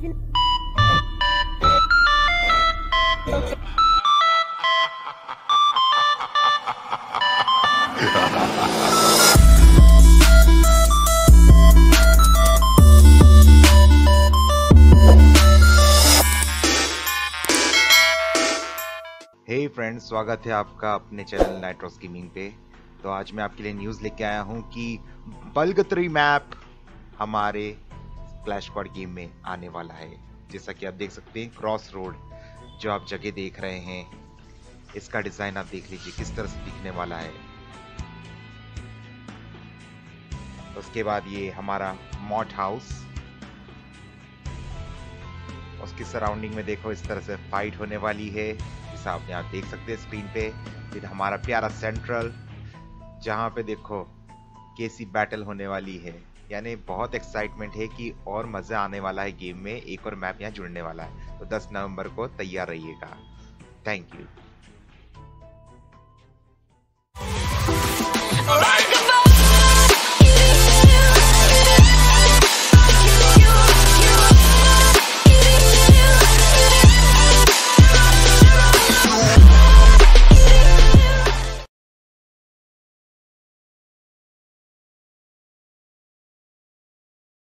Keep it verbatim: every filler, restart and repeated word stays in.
हे friends, स्वागत है आपका अपने चैनल नाइट्रोस गेमिंग पे। तो आज मैं आपके लिए न्यूज़ लेके आया हूँ कि बल्ग थ्री मैप हमारे क्लैश स्क्वाड गेम में आने वाला है। जैसा कि आप देख सकते हैं, क्रॉस रोड जो आप जगह देख रहे हैं, इसका डिज़ाइन आप देख लीजिए किस तरह से दिखने वाला है। उसके बाद ये हमारा मॉट हाउस, उसकी सराउंडिंग में देखो इस तरह से फाइट होने वाली है, जैसा आप यहाँ देख सकते हैं स्क्रीन पे। फिर हमारा प्यारा सेंट्रल, जहाँ पे देखो केसी बैटल होने वाली है। यानी बहुत एक्साइटमेंट है कि और मजा आने वाला है गेम में। एक और मैप यहाँ जुड़ने वाला है, तो दस नवंबर को तैयार रहिएगा। Thank you.